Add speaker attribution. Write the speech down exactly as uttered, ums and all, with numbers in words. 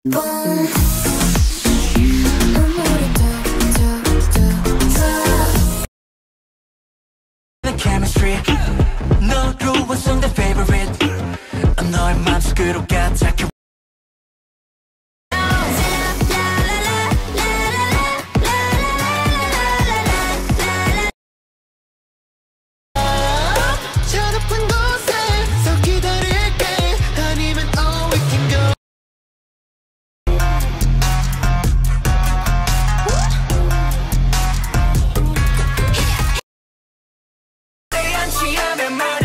Speaker 1: chemistry 너로 완성된 favorite 너의 맘속으로 가득해 저 높은 곳에서 기다릴게 아니면 all we can go 내 안치하면 말